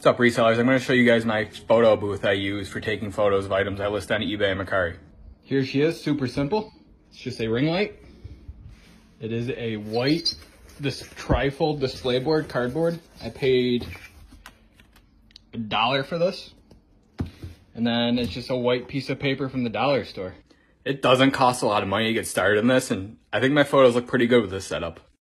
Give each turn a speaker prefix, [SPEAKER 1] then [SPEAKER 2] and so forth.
[SPEAKER 1] What's up, resellers? I'm going to show you guys my photo booth I use for taking photos of items I list on eBay and Mercari. Here she is, super simple. It's just a ring light. It is a white trifold display board, cardboard. I paid $1 for this. And then it's just a white piece of paper from the dollar store. It doesn't cost a lot of money to get started in this, and I think my photos look pretty good with this setup.